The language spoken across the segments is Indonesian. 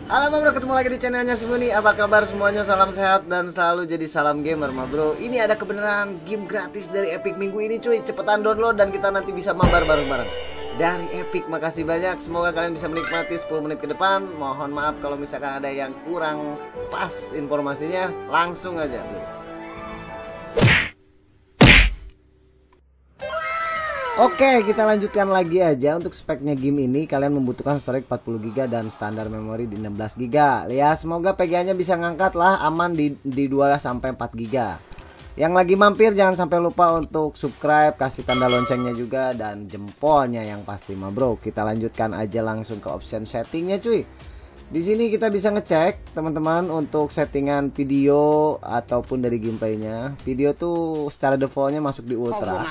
Halo bro, ketemu lagi di channelnya si Muni. Apa kabar semuanya? Salam sehat dan selalu jadi salam gamer ma bro. Ini ada kebenaran game gratis dari Epic minggu ini cuy. Cepetan download dan kita nanti bisa mabar bareng-bareng dari Epic. Makasih banyak, semoga kalian bisa menikmati 10 menit ke depan. Mohon maaf kalau misalkan ada yang kurang pas informasinya. Langsung aja bro. Oke, kita lanjutkan lagi aja. Untuk speknya game ini kalian membutuhkan storage 40 GB dan standar memori di 16 GB. Ya, semoga PGA-nya bisa ngangkat lah, aman di 2 sampai 4 GB. Yang lagi mampir jangan sampai lupa untuk subscribe, kasih tanda loncengnya juga dan jempolnya yang pasti mah bro. Kita lanjutkan aja langsung ke option settingnya cuy. Di sini kita bisa ngecek teman-teman untuk settingan video ataupun dari gameplaynya. Video tuh secara defaultnya masuk di ultra.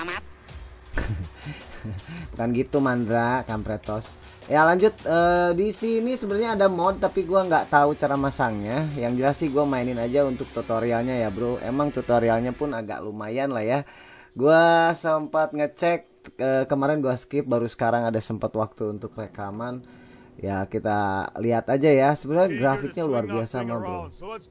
Bukan gitu Mandra, kampretos. Ya lanjut, di sini sebenarnya ada mod tapi gua nggak tahu cara masangnya. Yang jelas sih gua mainin aja untuk tutorialnya ya bro. Emang tutorialnya pun agak lumayan lah ya. Gua sempat ngecek kemarin, gua skip, baru sekarang ada sempat waktu untuk rekaman. Ya kita lihat aja ya. Sebenarnya grafiknya luar biasa mah bro.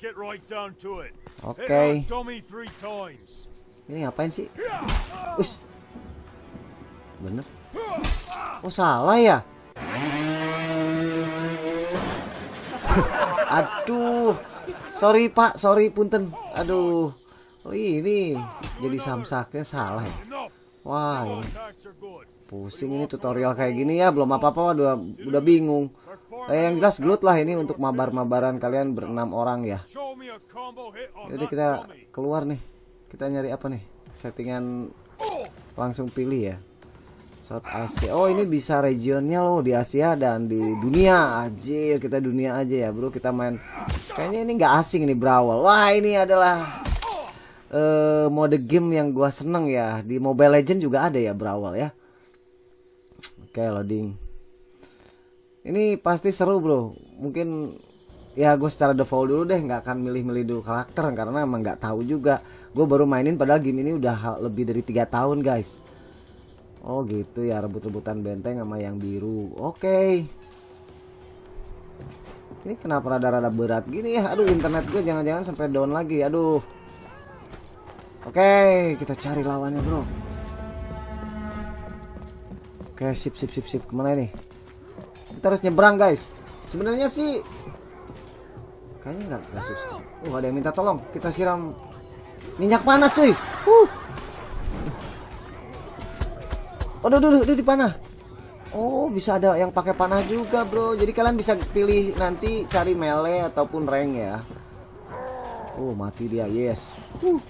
Oke. Ini ngapain sih? Ush. Bener. Oh salah ya. Aduh. Sorry pak, sorry punten. Aduh. Oh ini jadi samsaknya salah ya. Wah ini. Pusing ini tutorial kayak gini ya. Belum apa-apa udah bingung. Yang jelas gelut lah ini untuk mabar-mabaran kalian berenam orang ya. Jadi kita keluar nih. Kita nyari apa nih? Settingan langsung pilih ya. South Asia. Oh ini bisa regionnya loh, di Asia dan di dunia. Anjir, kita dunia aja ya bro. Kita main. Kayaknya ini nggak asing nih Brawl. Wah ini adalah mode game yang gua seneng ya. Di Mobile Legends juga ada ya Brawl ya. Oke loading. Ini pasti seru bro. Mungkin ya gue secara default dulu deh, nggak akan milih-milih dulu karakter karena emang nggak tahu juga. Gue baru mainin padahal game ini udah lebih dari 3 tahun guys. Oh gitu ya, rebut-rebutan benteng sama yang biru. Oke. Ini kenapa rada-rada berat gini ya? Aduh internet gue jangan-jangan sampai down lagi. Aduh. Oke, kita cari lawannya bro. Oke, sip. Kemana ini? Kita harus nyebrang guys. Sebenarnya sih kayaknya nggak susah. Ada yang minta tolong. Kita siram minyak panas cuy. Aduh di panah. Oh bisa ada yang pakai panah juga bro. Jadi kalian bisa pilih nanti cari melee ataupun rank ya. Oh mati dia, yes.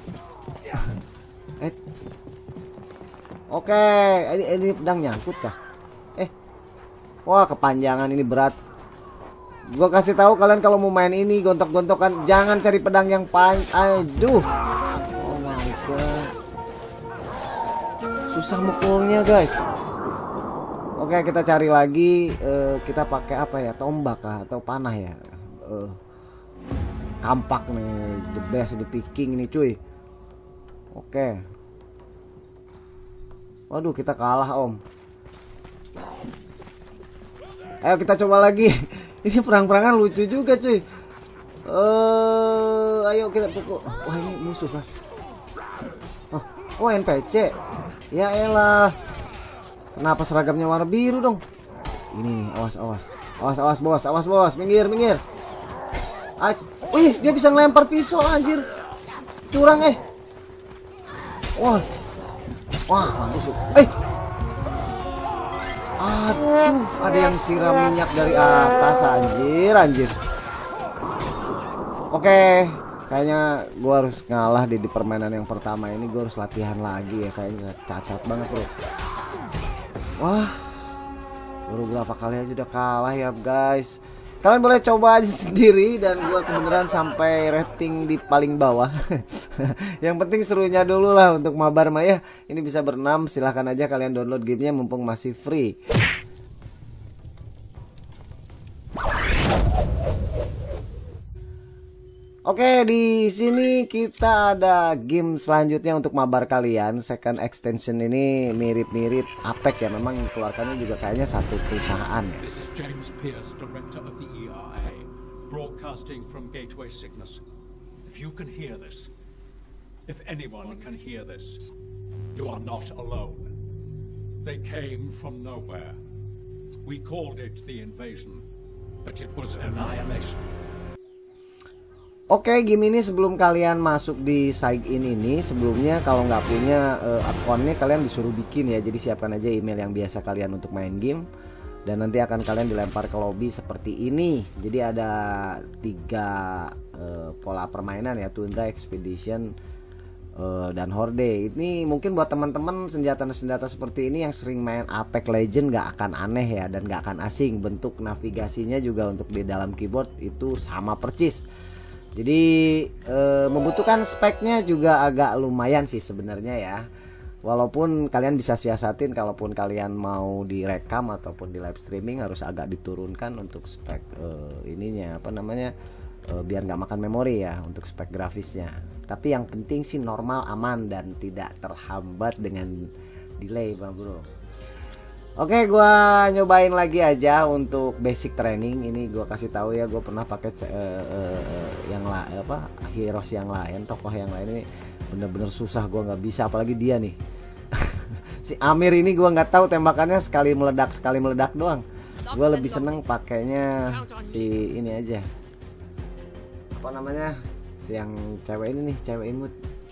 Oke, ini pedang nyangkut kah? Wah kepanjangan ini berat. Gua kasih tahu kalian kalau mau main ini gontok-gontokan jangan cari pedang yang aduh. Oh my god. Susah mukulnya guys. Oke kita cari lagi. Kita pakai apa ya, tombak kah atau panah ya. Kampak nih, the best di picking nih cuy. Oke. Waduh kita kalah om. Ayo kita coba lagi. Ini perang-perangan lucu juga cuy. Ayo kita pukul. Wah ini musuh kan. Oh NPC. Ya elah. Kenapa seragamnya warna biru dong? Ini awas bos, minggir. Wih, dia bisa ngelempar pisau anjir. Curang Wah, mampus. Aduh, ada yang siram minyak dari atas anjir. Oke. Kayaknya gue harus ngalah di permainan yang pertama ini. Gue harus latihan lagi ya. Kayaknya cacat banget bro. Wah, baru berapa kali aja udah kalah ya guys. Kalian boleh coba aja sendiri. Dan gue kebenaran sampai rating di paling bawah. Yang penting serunya dulu lah untuk mabar maya. Ini bisa berenam. Silahkan aja kalian download gamenya mumpung masih free. Oke, di sini kita ada game selanjutnya untuk mabar kalian. Second extension ini mirip-mirip Apex ya. Memang dikeluarkannya juga kayaknya satu perusahaan ya. broadcasting from Gateway Cygnus. If you can hear this, if anyone can hear this, you are not alone. They came from nowhere. We called it the invasion, but it was annihilation. Oke, game ini sebelum kalian masuk di sign in ini, sebelumnya kalau nggak punya akunnya kalian disuruh bikin ya. Jadi siapkan aja email yang biasa kalian untuk main game, dan nanti akan kalian dilempar ke lobby seperti ini. Jadi ada 3 pola permainan ya, Tundra, Expedition, dan Horde. Ini mungkin buat teman-teman senjata-senjata seperti ini yang sering main Apex Legends nggak akan aneh ya, dan nggak akan asing. Bentuk navigasinya juga untuk di dalam keyboard itu sama percis. Jadi membutuhkan speknya juga agak lumayan sih sebenarnya ya. Walaupun kalian bisa siasatin, kalaupun kalian mau direkam ataupun di live streaming harus agak diturunkan untuk spek ininya apa namanya, biar nggak makan memori ya untuk spek grafisnya. Tapi yang penting sih normal, aman, dan tidak terhambat dengan delay bang bro. Oke, gua nyobain lagi aja untuk basic training. Ini gua kasih tahu ya, gua pernah pakai yang heroes yang lain, tokoh yang lain ini bener-bener susah, gua nggak bisa, apalagi dia nih. Si Amir ini gua nggak tahu tembakannya sekali meledak doang. Gua lebih seneng pakainya si ini aja. Apa namanya? Si yang cewek ini nih, cewek imut.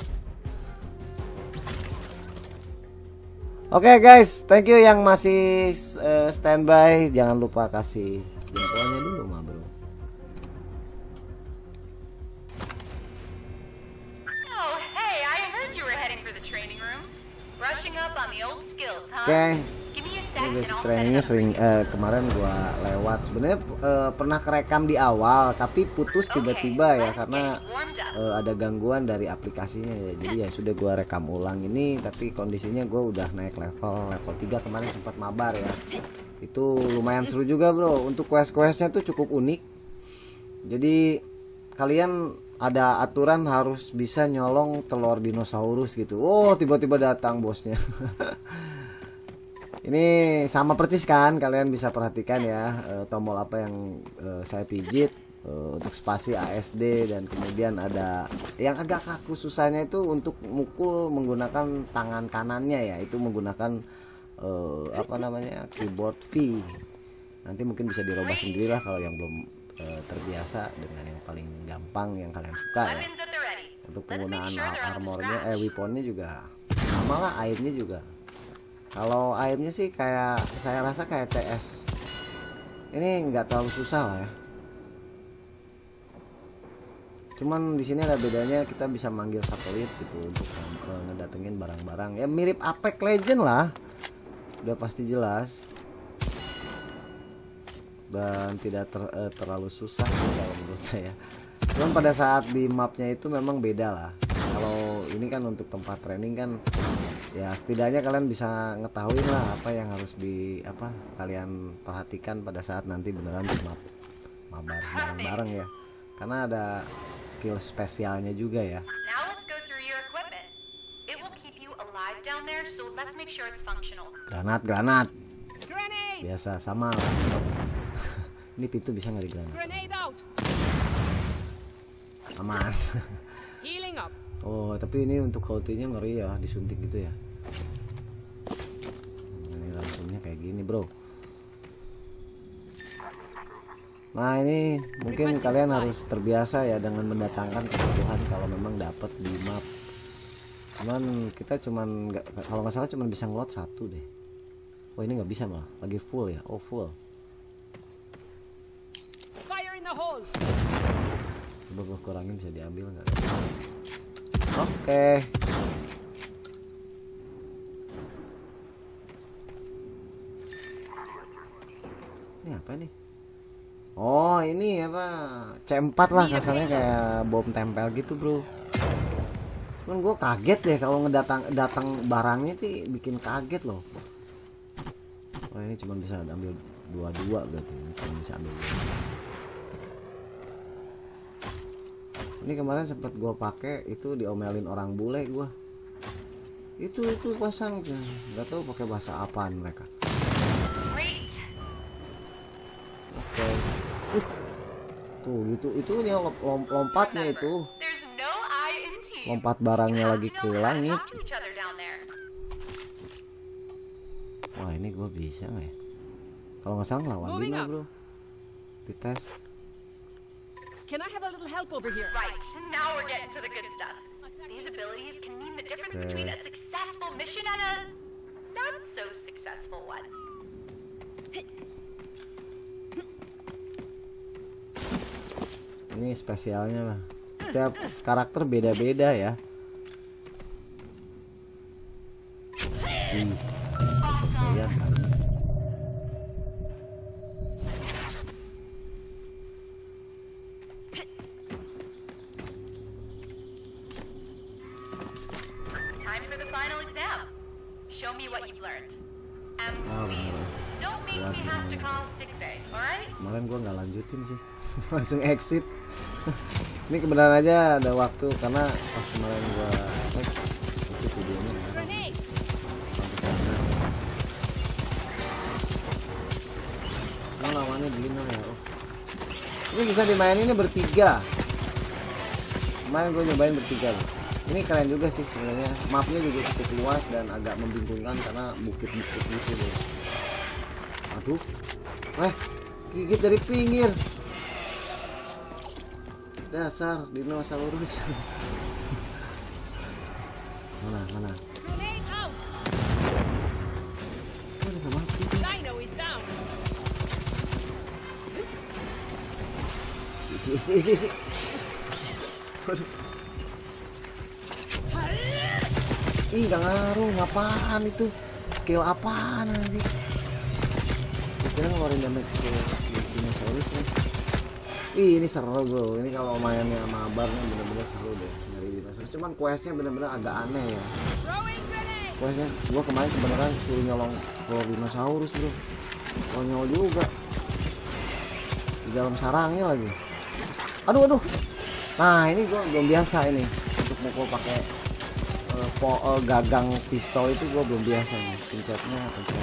Oke guys, thank you yang masih standby. Jangan lupa kasih jempolnya dulu mah bro. Oh, hey, I heard you were heading for the training room. Brushing up on the old skills, huh? Oke. Give me a sec and Basic I'll set it trainingnya up. sering kemarin gua lewat. Sebenarnya pernah kerekam di awal, tapi putus tiba-tiba ya karena ada gangguan dari aplikasinya ya. Jadi ya sudah gua rekam ulang ini, tapi kondisinya gua udah naik level 3 kemarin, sempat mabar ya. Itu lumayan seru juga bro. Untuk quest-questnya tuh cukup unik. Jadi kalian ada aturan harus bisa nyolong telur dinosaurus gitu. Oh, tiba-tiba datang bosnya. Ini sama persis kan, kalian bisa perhatikan ya tombol apa yang saya pijit untuk spasi ASD, dan kemudian ada yang agak kaku susahnya itu untuk mukul menggunakan tangan kanannya ya, itu menggunakan apa namanya, keyboard V. Nanti mungkin bisa dirubah sendiri lah kalau yang belum terbiasa dengan yang paling gampang yang kalian suka ya. Untuk penggunaan armornya, weaponnya juga sama lah, aimnya juga. Kalau aimnya sih kayak, saya rasa kayak CS. Ini nggak terlalu susah lah ya. Cuman di sini ada bedanya, kita bisa manggil satelit gitu untuk ngedatengin barang-barang. Ya mirip Apex Legends lah. Udah pasti jelas. Dan tidak terlalu susah kalau menurut saya. Cuman pada saat di mapnya itu memang beda lah. Kalau ini kan untuk tempat training kan, ya setidaknya kalian bisa ngetahuin lah apa yang harus kalian perhatikan pada saat nanti beneran di mabar bareng-bareng ya, karena ada skill spesialnya juga ya. Granat biasa sama lah. Ini pintu bisa nggak digranat? Aman. Oh, tapi ini untuk kautinya ngeri ya, disuntik gitu ya. Ini langsungnya kayak gini bro. Nah ini mungkin kalian harus terbiasa ya dengan mendatangkan kebutuhan kalau memang dapat di map. Cuman kita cuman kalau nggak salah cuman bisa ngelot 1 deh. Oh ini nggak bisa malah, lagi full ya. Oh full. Coba gue kurangin, bisa diambil nggak? Oke. Ini apa nih? Oh ini apa? C4 lah kasarnya, kayak bom tempel gitu bro. Cuman gue kaget deh kalau datang barangnya sih, bikin kaget loh. Oh ini cuma bisa ambil 2 berarti, cuma bisa ambil 2. Ini kemarin sempat gue pakai itu, diomelin orang bule gue. Itu pasang, nggak tahu pakai bahasa apaan mereka. Oke. Tuh gitu, itunya lompatnya itu. There's no I in team. Lompat barangnya lagi ke langit. Talk to each other down there. Wah, ini gua bisa nggak ya? Kalau nggak salah lawan Dino, bro. Dites. Can I have a little help over here? Right, now we're getting to the good stuff. These abilities can mean the difference between a successful mission and a not so successful one. Ini spesialnya, Bang. Setiap karakter beda-beda ya. Saya kali. Time for the final exam. Show me what you've learned. And Oh, please, bener. don't make me have to call sick bay, alright? Kemarin gua nggak lanjutin sih. Langsung exit. Ini kebenaran aja ada waktu karena pas kemarin gua cek itu videonya ya. Grenade! Sampai sana. Oh, lawannya Dino ya. Oh. Ini bisa dimainin bertiga. Kemarin gue nyobain bertiga loh. Ini keren juga sih sebenarnya. Mapnya juga cukup luas dan agak membingungkan karena bukit-bukit gitu deh. Aduh. Gigit dari pinggir. Dasar dinosaurus. Mana? Grenade out! Udah mati. Dino is down! Si. Waduh. Ih, gak ngaruh, apaan itu? Skill apaan sih? Kira ngeluarin damage ke dinosaurus nih. Ih, ini seru bro. Ini kalau mainnya mabar nih bener-bener seru deh dari dinosaurus. Cuman questnya bener-bener agak aneh ya. Throwing grenade! Questnya gua kemarin sebenarnya suruh nyolong ke dinosaurus bro. Konyol juga. Di dalam sarangnya lagi. Aduh. Nah, ini gua belum biasa ini untuk mukul pakai gagang pistol itu gua belum biasa nih. Pencetnya.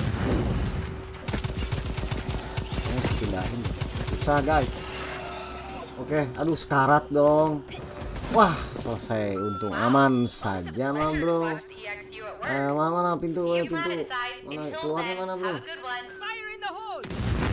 Ini pindahin. Susah guys. Oke, aduh sekarat dong. Wah, selesai. Untung aman saja mah bro. Mana pintu? Mana keluarnya mana bro? Fire in the hole!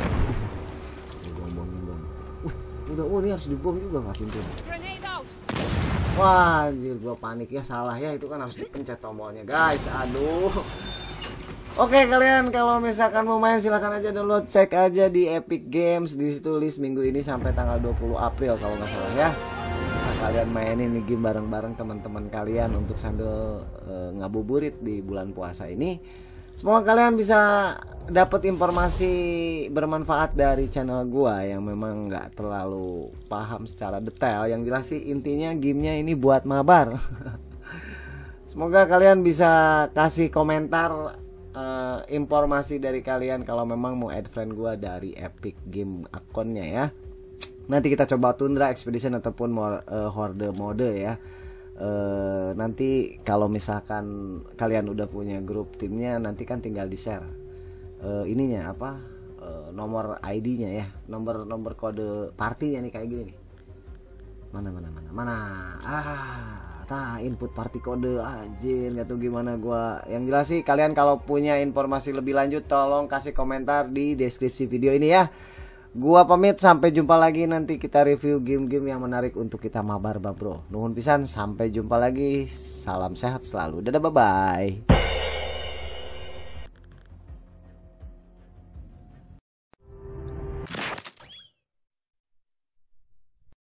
Bom. Udah, ini harus dibom juga nggak pintu? Grenade out! Wah, anjir gua panik ya, salah ya, itu kan harus dipencet tombolnya guys. Aduh. Oke, kalian kalau misalkan mau main silahkan aja download, cek aja di Epic Games, di situ list minggu ini sampai tanggal 20 April kalau nggak salah ya. Bisa kalian mainin nih game bareng-bareng teman-teman kalian untuk sambil ngabuburit di bulan puasa ini. Semoga kalian bisa dapat informasi bermanfaat dari channel gua yang memang nggak terlalu paham secara detail. Yang jelas sih intinya gamenya ini buat mabar. Semoga kalian bisa kasih komentar informasi dari kalian kalau memang mau add friend gua dari Epic Game akunnya ya. Nanti kita coba Tundra Expedition ataupun Horde mode ya. Nanti kalau misalkan kalian udah punya grup timnya, nanti kan tinggal di share ininya apa, nomor ID-nya ya, nomor kode partinya nih kayak gini nih. Mana input party kode anjir, nggak tahu gimana gua. Yang jelas sih kalian kalau punya informasi lebih lanjut tolong kasih komentar di deskripsi video ini ya. Gua pamit, sampai jumpa lagi, nanti kita review game-game yang menarik untuk kita mabar bro. Nuhun pisan, sampai jumpa lagi. Salam sehat selalu. Dadah, bye bye.